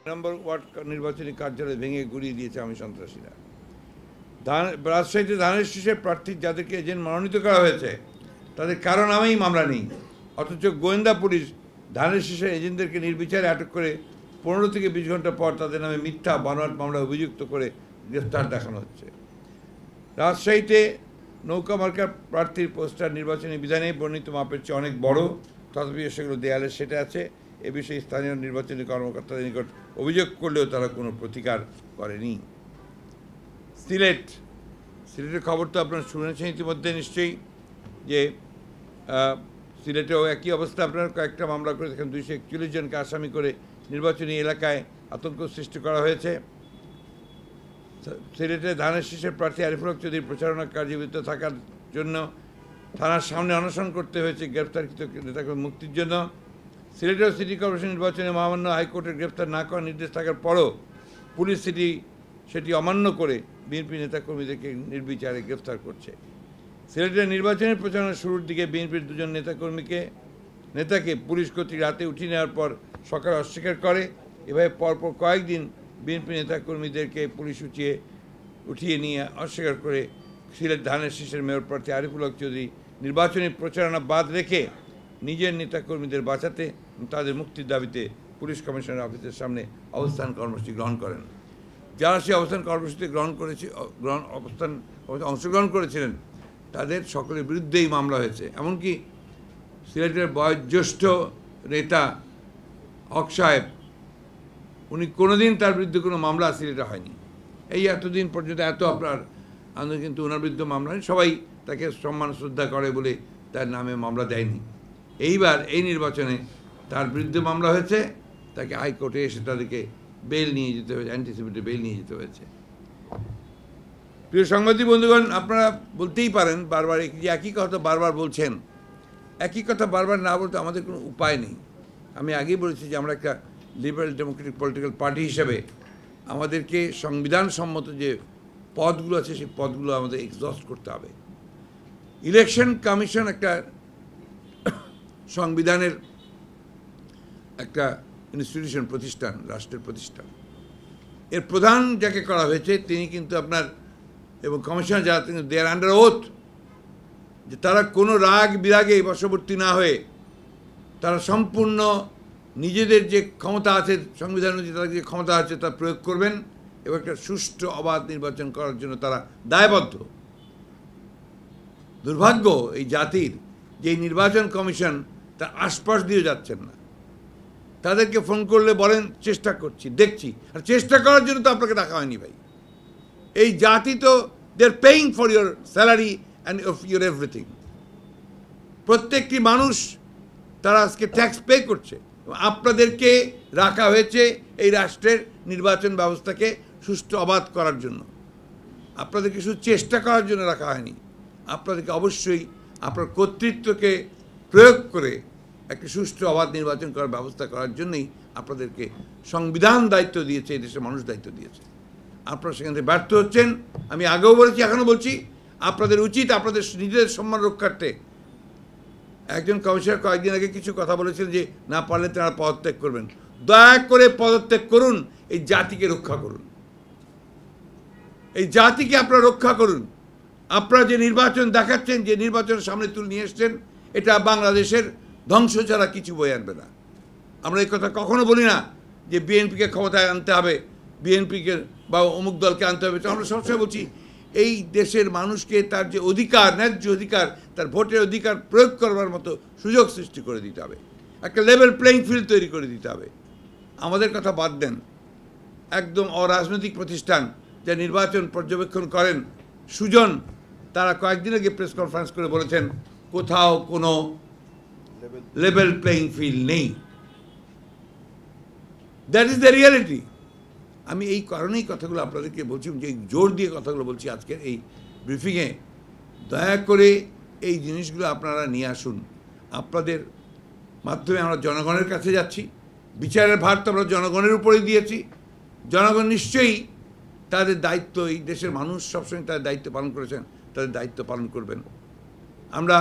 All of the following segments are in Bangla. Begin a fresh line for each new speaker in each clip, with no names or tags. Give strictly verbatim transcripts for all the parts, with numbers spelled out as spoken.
নম্বর ওয়ার্ড নির্বাচনী কার্যালয় ভেঙে গুড়িয়ে দিয়েছে আওয়ামী সন্ত্রাসীরা। ধান রাজশাহীতে ধানের শীষে প্রার্থী যাদেরকে এজেন্ট মনোনীত করা হয়েছে তাদের কারো নামেই মামলা নেই, অথচ গোয়েন্দা পুলিশ ধানের শীষের এজেন্টদেরকে নির্বিচারে আটক করে পনেরো থেকে বিশ ঘন্টা পর তাদের নামে মিথ্যা বানোয়াট মামলা অভিযুক্ত করে গ্রেফতার দেখানো হচ্ছে। রাজশাহীতে নৌকা মার্কার প্রার্থীর পোস্টার নির্বাচনী বিধানে বর্ণিত মাপের চেয়ে অনেক বড়, তথাপি সেগুলো দেয়ালে সেটে আছে। এ বিষয়ে স্থানীয় নির্বাচনী কর্মকর্তাদের নিকট অভিযোগ করলেও তারা কোনো প্রতিকার করেনি। সিলেট সিলেটের খবর তো আপনারা শুনেছেন ইতিমধ্যে নিশ্চয়ই, যে সিলেটেও একই অবস্থা। আপনারা কয়েকটা মামলা করে দেখেন, দুইশো একচল্লিশ জনকে আসামি করে নির্বাচনী এলাকায় আতঙ্ক সৃষ্টি করা হয়েছে। সিলেটে ধানের শীষের প্রার্থী আরিফুল হক চৌধুরীর প্রচারণা কার্যবিত থাকার জন্য থানার সামনে অনশন করতে হয়েছে গ্রেপ্তারকৃত নেতাকে মুক্তির জন্য। সিলেটের সিটি কর্পোরেশন নির্বাচনে মহামান্য হাইকোর্টের গ্রেপ্তার না করার নির্দেশ থাকার পরও পুলিশ সিটি সেটি অমান্য করে বিএনপি নেতাকর্মীদেরকে নির্বিচারে গ্রেপ্তার করছে। সিলেটের নির্বাচনের প্রচারণা শুরুর দিকে বিএনপির দুজন নেতাকর্মীকে নেতাকে পুলিশ কর্তৃক রাতে উঠিয়ে নেওয়ার পর সকালে অস্বীকার করে। এভাবে পরপর কয়েকদিন বিএনপি নেতাকর্মীদেরকে পুলিশ উঠিয়ে উঠিয়ে নিয়ে অস্বীকার করে সিলেট ধানের শীষের মেয়র প্রার্থী আরিফুল হক চৌধুরী নির্বাচনী প্রচারণা বাদ রেখে নিজের নেতাকর্মীদের বাঁচাতে তাদের মুক্তির দাবিতে পুলিশ কমিশনার অফিসের সামনে অবস্থান কর্মসূচি গ্রহণ করেন। যারা সেই অবস্থান কর্মসূচিতে গ্রহণ করেছে গ্রহণ অবস্থান অংশগ্রহণ করেছিলেন তাদের সকলের বিরুদ্ধেই মামলা হয়েছে। এমনকি সিলেটের বয়োজ্যেষ্ঠ নেতা হক সাহেব, উনি কোনোদিন তার বিরুদ্ধে কোনো মামলা সিলেটে হয়নি। এই এতদিন পর্যন্ত এত আপনার আন্দোলন, কিন্তু ওনার বিরুদ্ধে মামলা হয়নি। সবাই তাকে সম্মান শ্রদ্ধা করে বলে তার নামে মামলা দেয়নি। এইবার এই নির্বাচনে তার বিরুদ্ধে মামলা হয়েছে, তাকে হাইকোর্টে এসে তাদেরকে বেল নিয়ে যেতে হয়েছে, অ্যান্টিসিপেটরি বেল নিয়ে যেতে হয়েছে। প্রিয় সাংবাদিক বন্ধুগণ, আপনারা বলতেই পারেন বারবার যে একই কথা বারবার বলছেন, একই কথা বারবার না বলতে আমাদের কোনো উপায় নেই। আমি আগেই বলেছি যে আমরা একটা লিবারেল ডেমোক্রেটিক পলিটিক্যাল পার্টি হিসেবে আমাদেরকে সংবিধান সম্মত যে পদগুলো আছে সেই পদগুলো আমাদের এক্সস্ট করতে হবে। ইলেকশন কমিশন একটা সংবিধানের একটা ইনস্টিটিউশন, প্রতিষ্ঠান, রাষ্ট্রের প্রতিষ্ঠান। এর প্রধান যাকে করা হয়েছে তিনি কিন্তু আপনার এবং কমিশনার যারা তিনি দে আর আন্ডার ওথ, যে তারা কোনো রাগ বিরাগে বশবর্তী না হয়ে তারা সম্পূর্ণ নিজেদের যে ক্ষমতা আছে সংবিধান অনুযায়ী তাদের যে ক্ষমতা আছে তা প্রয়োগ করবেন এবং একটা সুষ্ঠু অবাধ নির্বাচন করার জন্য তারা দায়বদ্ধ। দুর্ভাগ্য এই জাতির যে নির্বাচন কমিশন তার আশপাশ দিয়ে যাচ্ছেন না। তাদেরকে ফোন করলে বলেন চেষ্টা করছি, দেখছি, আর চেষ্টা করার জন্য তো আপনাকে ডাকা হয়নি ভাই। এই জাতি তো they are paying for your salary and of your everything. প্রত্যেকটি মানুষ তারা আজকে ট্যাক্স পে করছে। আপনাদেরকে রাখা হয়েছে এই রাষ্ট্রের নির্বাচন ব্যবস্থাকে সুষ্ঠু অবাধ করার জন্য। আপনাদেরকে শুধু চেষ্টা করার জন্য রাখা হয়নি, আপনাদেরকে অবশ্যই আপনার কর্তৃত্বকে প্রয়োগ করে একটি সুষ্ঠু অবাধ নির্বাচন করার ব্যবস্থা করার জন্যই আপনাদেরকে সংবিধান দায়িত্ব দিয়েছে, এই দেশের মানুষ দায়িত্ব দিয়েছে। আপনারা সেখান থেকে ব্যর্থ হচ্ছেন। আমি আগেও বলেছি, এখনও বলছি, আপনাদের উচিত আপনাদের নিজেদের সম্মান রক্ষার্থে। একজন কমিশনার কয়েকদিন আগে কিছু কথা বলেছিলেন যে না পারলে তারা পদত্যাগ করবেন। দয়া করে পদত্যাগ করুন, এই জাতিকে রক্ষা করুন, এই জাতিকে আপনারা রক্ষা করুন। আপনারা যে নির্বাচন দেখাচ্ছেন, যে নির্বাচনের সামনে তুলে নিয়ে এসছেন, এটা বাংলাদেশের ধ্বংস ছাড়া কিছু বয়ে আনবে না। আমরা এই কথা কখনো বলি না যে বিএনপিকে ক্ষমতায় আনতে হবে, বিএনপিকে বা অমুক দলকে আনতে হবে। আমরা সবসময় বলছি এই দেশের মানুষকে তার যে অধিকার, ন্যায্য অধিকার, তার ভোটের অধিকার প্রয়োগ করবার মতো সুযোগ সৃষ্টি করে দিতে হবে, একটা লেভেল প্লেইং ফিল্ড তৈরি করে দিতে হবে। আমাদের কথা বাদ দেন, একদম অরাজনৈতিক প্রতিষ্ঠান যা নির্বাচন পর্যবেক্ষণ করেন সুজন, তারা কয়েকদিন আগে প্রেস কনফারেন্স করে বলেছেন কোথাও কোনো লেভেল প্লেইং ফিল্ড নেই। That is the reality. আমি এই কারণেই কথাগুলো আপনাদেরকে বলছি, যে জোর দিয়ে কথাগুলো বলছি আজকের এই ব্রিফিংয়ে। দয়া করে এই জিনিসগুলো আপনারা নিয়ে আসুন। আপনাদের মাধ্যমে আমরা জনগণের কাছে যাচ্ছি, বিচারের ভার তো আমরা জনগণের উপরেই দিয়েছি। জনগণ নিশ্চয়ই তাদের দায়িত্ব, এই দেশের মানুষ সবসময় তাদের দায়িত্ব পালন করেছেন, তাদের দায়িত্ব পালন করবেন। আমরা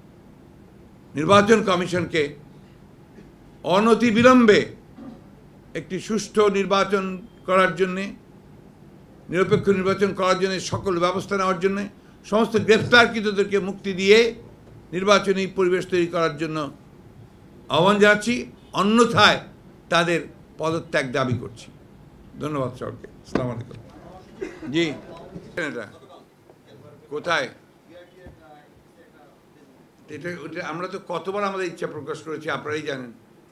নির্বাচন কমিশনকে অনতি বিলম্বে একটি সুষ্ঠু নির্বাচন করার জন্যে, নিরপেক্ষ নির্বাচন করার জন্য সকল ব্যবস্থা নেওয়ার জন্য, সমস্ত গ্রেফতারকৃতদেরকে মুক্তি দিয়ে নির্বাচনী পরিবেশ তৈরি করার জন্য আহ্বান জানাচ্ছি, অন্যথায় তাদের পদত্যাগ দাবি করছি। ধন্যবাদ সরকারকে। আসসালামু আলাইকুম। জি, এটা কোথায়? এটা ওটা আমরা তো কতবার আমাদের ইচ্ছা প্রকাশ করেছি, আপনারাই জানেন।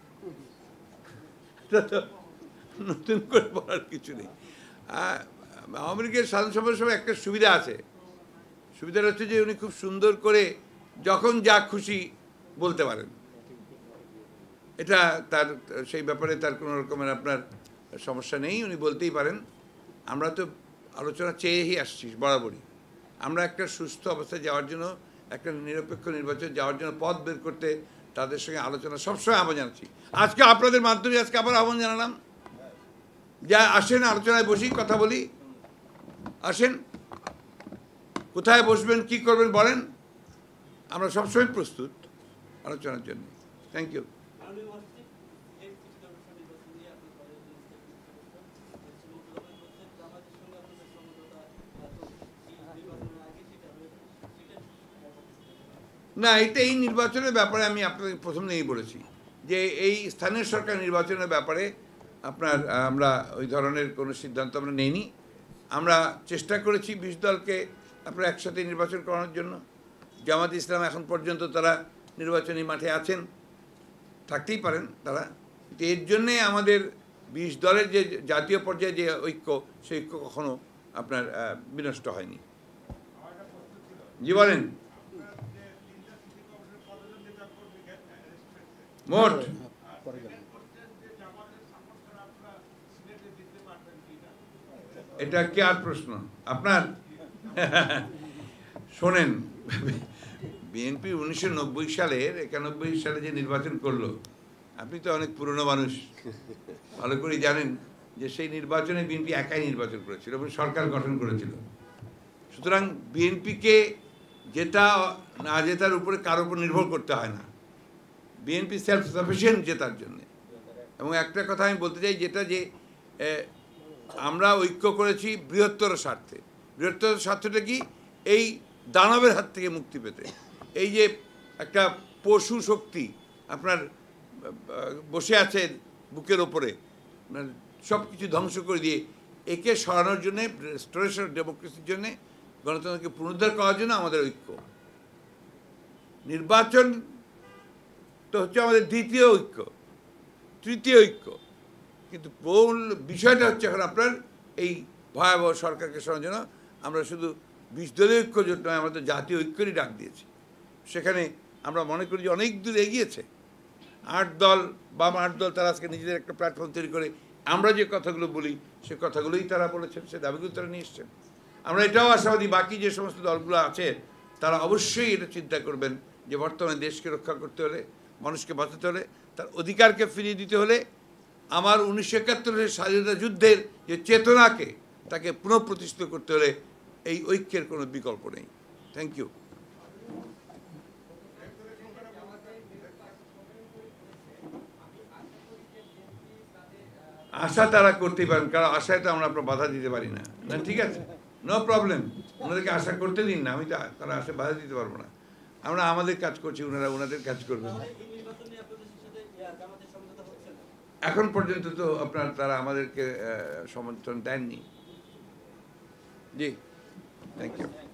নতুন করে বলার কিছু নেই। আওয়ামী লীগের সাধারণ সভার সময় একটা সুবিধা আছে, সুবিধাটা হচ্ছে যে উনি খুব সুন্দর করে যখন যা খুশি বলতে পারেন। এটা তার সেই ব্যাপারে তার কোনো রকমের আপনার সমস্যা নেই, উনি বলতেই পারেন। আমরা তো আলোচনা চেয়েই আসছি বরাবরই। আমরা একটা সুস্থ অবস্থায় যাওয়ার জন্য, একটা নিরপেক্ষ নির্বাচন যাওয়ার জন্য পথ বের করতে তাদের সঙ্গে আলোচনা সবসময় আহ্বান জানাচ্ছি। আজকে আপনাদের মাধ্যমে আজকে আবার আহ্বান জানালাম, যা আসেন আলোচনায় বসি, কথা বলি, আসেন, কোথায় বসবেন, কি করবেন বলেন, আমরা সবসময় প্রস্তুত আলোচনার জন্য। Thank you. না, এটা এই নির্বাচনের ব্যাপারে আমি আপনাদের প্রথম দিনই বলেছি যে এই স্থানীয় সরকার নির্বাচনের ব্যাপারে আপনার আমরা ওই ধরনের কোনো সিদ্ধান্ত আমরা নেইনি। আমরা চেষ্টা করেছি বিশ দলকে আপনার একসাথে নির্বাচন করানোর জন্য। জামাত ইসলাম এখন পর্যন্ত তারা নির্বাচনী মাঠে আছেন, থাকতেই পারেন তারা, এর জন্যে আমাদের বিশ দলের যে জাতীয় পর্যায়ে যে ঐক্য, সেই ঐক্য কখনো আপনার বিনষ্ট হয়নি। জি বলেন। মোট এটা কি আর প্রশ্ন আপনার? শোনেন, বিএনপি উনিশশো নব্বই সালের একানব্বই সালে যে নির্বাচন করলো, আপনি তো অনেক পুরনো মানুষ, ভালো করে জানেন যে সেই নির্বাচনে বিএনপি একাই নির্বাচন করেছিল এবং সরকার গঠন করেছিল। সুতরাং বিএনপিকে জেতা না জেতার উপরে কারোর উপর নির্ভর করতে হয় না। বিএনপি সেলফ সাফিসিয়েন্ট জেতার জন্য। এবং একটা কথা আমি বলতে চাই, যেটা যে আমরা ঐক্য করেছি বৃহত্তর স্বার্থে। বৃহত্তর স্বার্থটা কি? এই দানবের হাত থেকে মুক্তি পেতে। এই যে একটা পশু শক্তি আপনার বসে আছে বুকের ওপরে, সব কিছু ধ্বংস করে দিয়ে একে সরানোর জন্যে, রেস্টোরেশন ডেমোক্রেসির জন্যে, গণতন্ত্রকে পুনরুদ্ধার করার জন্য আমাদের ঐক্য। নির্বাচন তো হচ্ছে আমাদের দ্বিতীয় ঐক্য, তৃতীয় ঐক্য, কিন্তু মূল বিষয়টা হচ্ছে এখন আপনার এই ভয়াবহ সরকারকে সরানোর জন্য আমরা শুধু বিশ দলীয় ঐক্য জোট নয়, আমাদের জাতীয় ঐক্যেরই ডাক দিয়েছি। সেখানে আমরা মনে করি যে অনেক দূর এগিয়েছে আট দল, বাম আট দল, তারা আজকে নিজেদের একটা প্ল্যাটফর্ম তৈরি করে আমরা যে কথাগুলো বলি সে কথাগুলোই তারা বলেছেন, সে দাবিগুলো তারা নিয়ে এসছেন। আমরা এটাও আশাবাদী বাকি যে সমস্ত দলগুলো আছে তারা অবশ্যই এটা চিন্তা করবেন যে বর্তমানে দেশকে রক্ষা করতে হলে, মানুষকে বাঁচাতে হলে, তার অধিকারকে ফিরিয়ে দিতে হলে, আমার উনিশশো একাত্তরের স্বাধীনতা যুদ্ধের যে চেতনাকে তাকে পুনঃপ্রতিষ্ঠিত করতে হলে এই ঐক্যের কোনো বিকল্প নেই। Thank you. আশা তারা করতেই পারেন, কারণ আশায় তো আমরা আপনার বাধা দিতে পারি না। না ঠিক আছে, নো প্রবলেম, ওনাদেরকে আশা করতে দিন না, আমি তো তারা আশা বাধা দিতে পারবো না। আমরা আমাদের কাজ করছি, ওনারা ওনাদের কাজ করবেন। এখন পর্যন্ত তো আপনার তারা আমাদেরকে সমর্থন দেননি। জি, থ্যাংক ইউ।